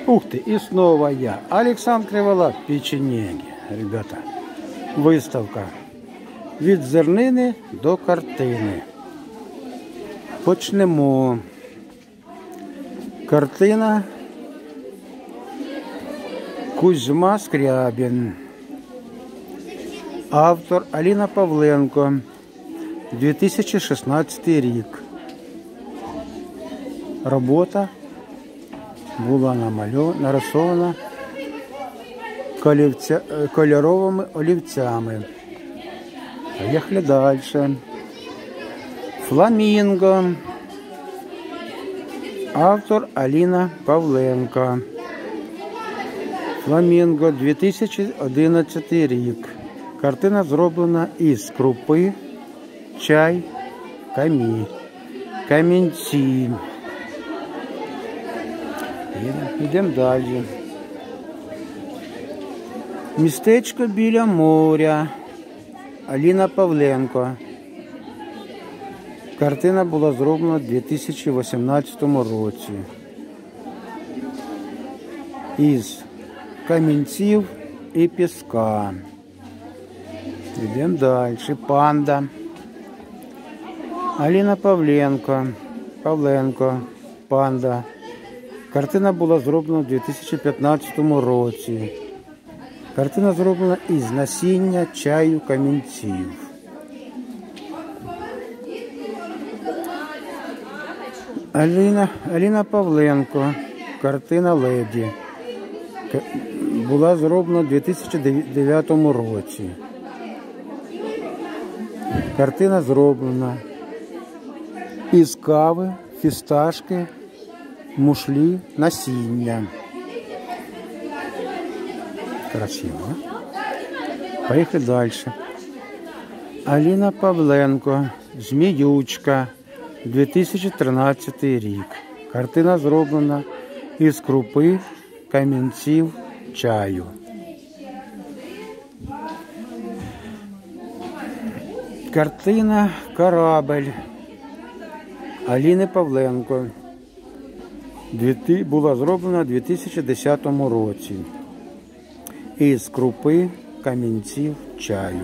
Ух ты, и снова я, Александр Криволап, печенеги, ребята. Виставка від зернини до картини. Почнемо. Картина Кузьма Скрябін. Автор Аліна Павленко. 2016 рік. Робота була нарисована кольоровими олівцями. Поїхали далі. Фламінго. Автор Аліна Павленко. Фламінго, 2011 рік. Картина зроблена із крупи, чай, камінці. Йдемо далі. Містечко біля моря. Аліна Павленко. Картина була зроблена у 2018 році. Із камінців і піска. Йдемо далі. Панда. Аліна Павленко. Панда. Картина була зроблена у 2015 році. Картина зроблена із насіння чаю камінців. Аліна Павленко. Картина Леді. Була зроблена у 2009 році. Картина зроблена із кави, фісташки, мушлі, насіння. Красиво. Поїхали далі. Аліна Павленко. Зміючка. 2013 рік. Картина зроблена із крупи, камінців, чаю. Картина Корабль. Аліни Павленко. Була зроблена у 2010 році. Із крупи, камінців, чаю.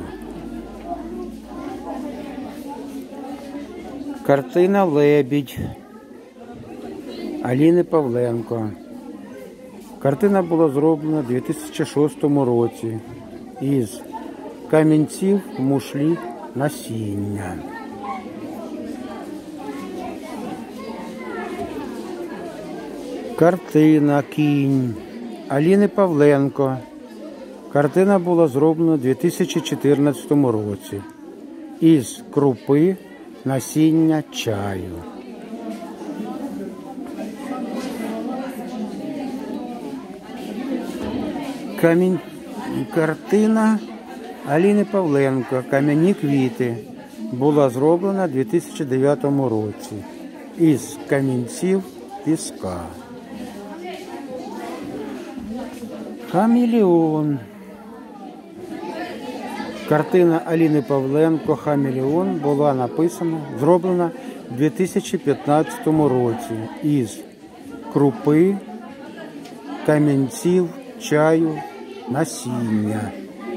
Картина Лебідь. Аліни Павленко. Картина була зроблена у 2006 році. Із камінців, мушлі, насіння. Картина Кінь. Аліни Павленко. Картина була зроблена у 2014 році. Із крупи, насіння, чаю. Картина Аліни Павленко. Кам'яні квіти. Була зроблена у 2009 році. Із камінців, піска. Хамелеон. Картина Аліни Павленко «Хамелеон» була зроблена у 2015 році із крупи, камінців, чаю, насіння.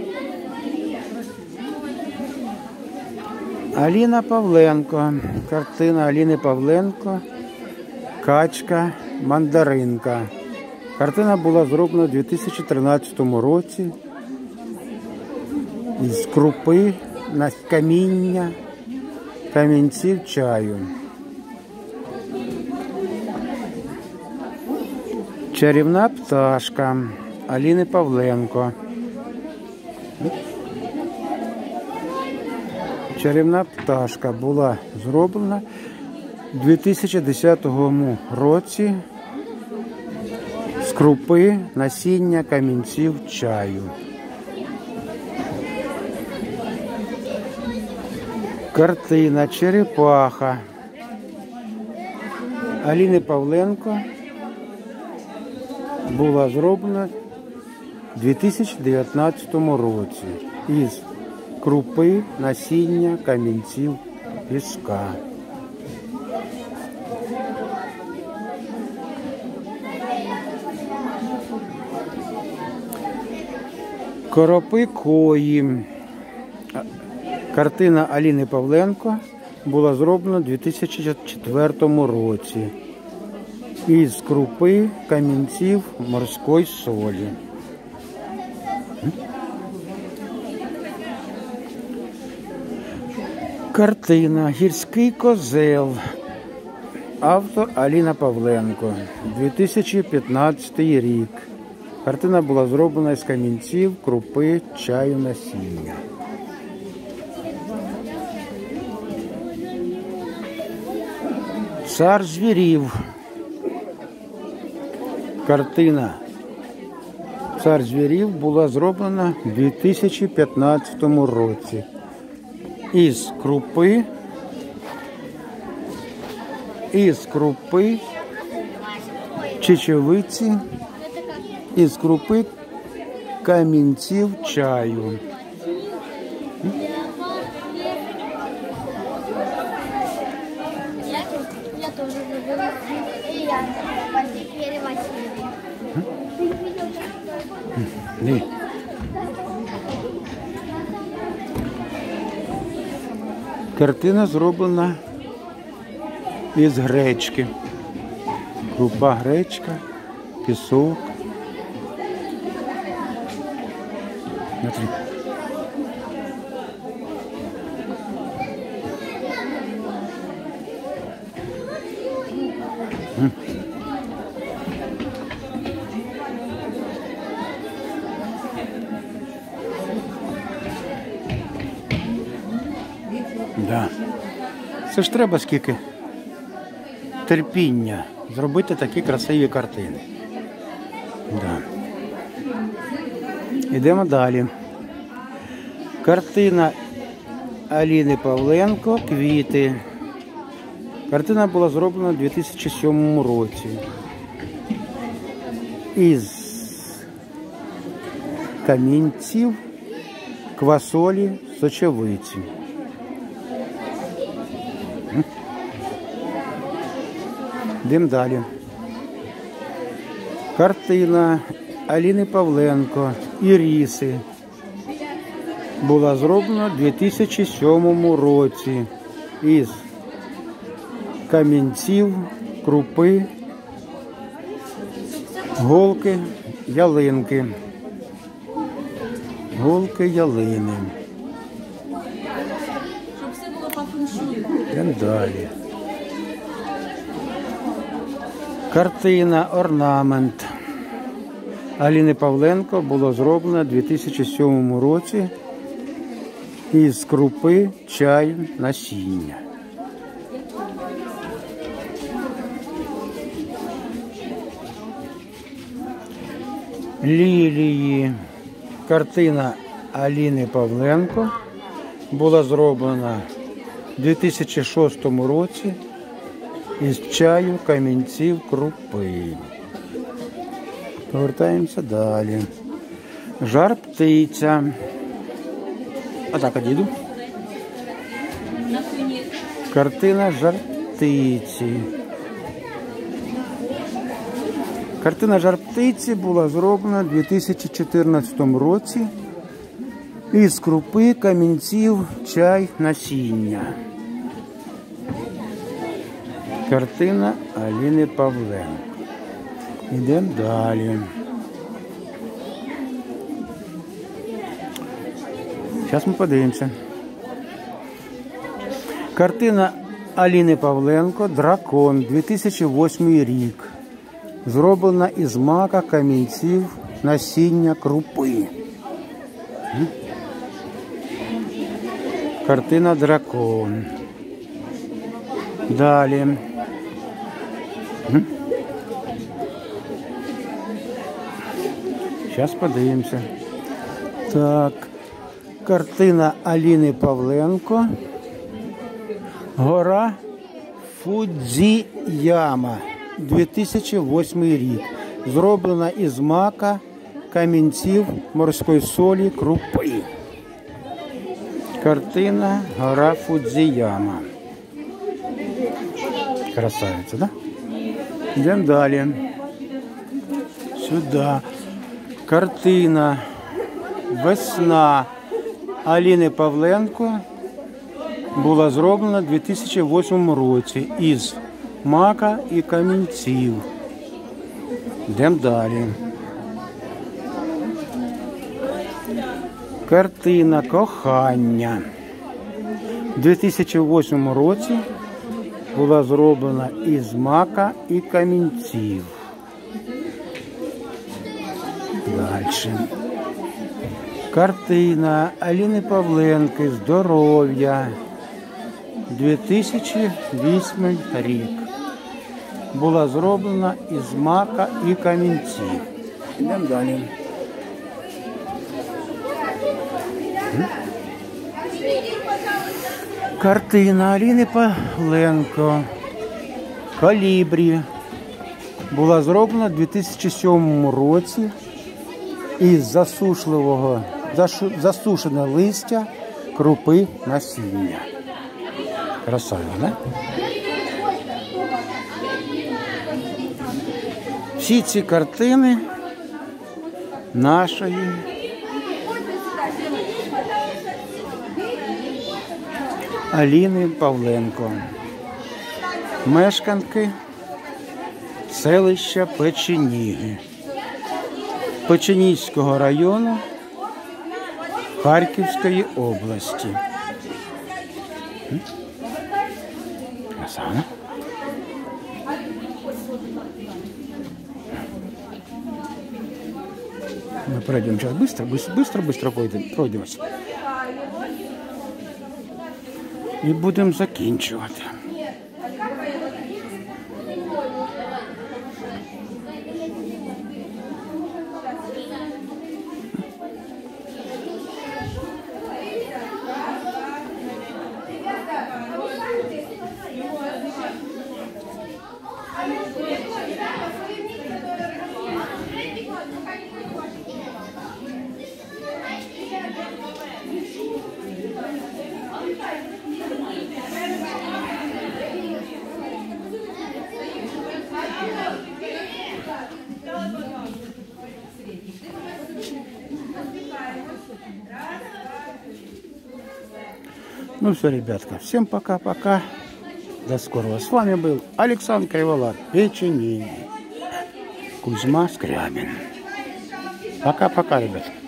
Аліна Павленко. Картина Аліни Павленко «Качка, мандаринка». Картина була зроблена у 2013 році із крупи, каміння, камінців, чаю. Чарівна пташка Аліни Павленко. Чарівна пташка була зроблена у 2010 році з крупи, насіння, камінців, чаю. Картина Черепаха Аліни Павленко була зроблена у 2019 році із крупи, насіння, камінців, піска. Коропи Кої. Картина Аліни Павленко була зроблена у 2004 році. Із крупи, камінців, морської солі. Картина «Гірський козел». Автор Аліна Павленко. 2015 рік. Картина була зроблена із камінців, крупи, чаю, насіння. Цар звірів. Картина «Цар звірів» була зроблена у 2015 році. Із крупи, чечевиці, із крупи, камінців, чаю. Я тоже люблю. И я теперь Василий. Ні. Картина зроблена із гречки. Крупа, гречка, пісок. Смотри. Да. Це ж треба скільки терпіння зробити такі красиві картини. Да. Йдемо далі. Картина Аліни Павленко «Квіти». Картина була зроблена у 2007 році. Із камінців, квасолі, сочевиці. Йдемо далі. Картина Аліни Павленко «Іріси» була зроблена у 2007 році із камінців, крупи, голки, ялинки. Голки, ялини. Щоб все було по феншую. Йдемо далі. Картина «Орнамент» Аліни Павленко було зроблено у 2007 році із крупи, чаю, насіння. Лілії. Картина Аліни Павленко була зроблена у 2006 році із чаю, камінців, крупи. Повертаємося далі. Жар-птиця. Отак одійду. Картина «Жар-птиці». Картина «Жар-птиці» була зроблена у 2014 році із крупи, камінців, чай, насіння. Картина Аліни Павленко. Йдемо далі. Зараз ми подивимося. Картина Аліни Павленко «Дракон», 2008 рік. Зроблена із мака, камінців, насіння, крупи. Картина «Дракон». Далі. Зараз подивимося. Так. Картина Аліни Павленко «Гора Фудзіяма», 2008 рік. Зроблена із мака, камінців, морської солі, крупи. Картина «Гора Фудзіяма». Красавиця, да? Йдемо далі. Сюди. Картина Весна Аліни Павленко була зроблена у 2008 році із мака і камінців. Йдемо далі. Картина «Кохання» у 2008 році була зроблена із мака і камінців. Далі. Картина Аліни Павленки «Здоров'я» 2008 рік. Була зроблена із мака і камінців. Йдемо далі. Картина Аліни Павленко «Колібрі» була зроблена у 2007 році із засушене листя крупи насіння. Красиво, не? Всі ці картини нашої Аліни Павленко, мешканки селища Печеніги Печенізького району Харківської області. Красиво. Мы пройдем сейчас быстро пройдемся. І будемо закінчувати. Ну все, ребятка, всем пока-пока. До скорого. С вами был Александр Криволап, Печеніги, Кузьма Скрябин. Пока-пока, ребята.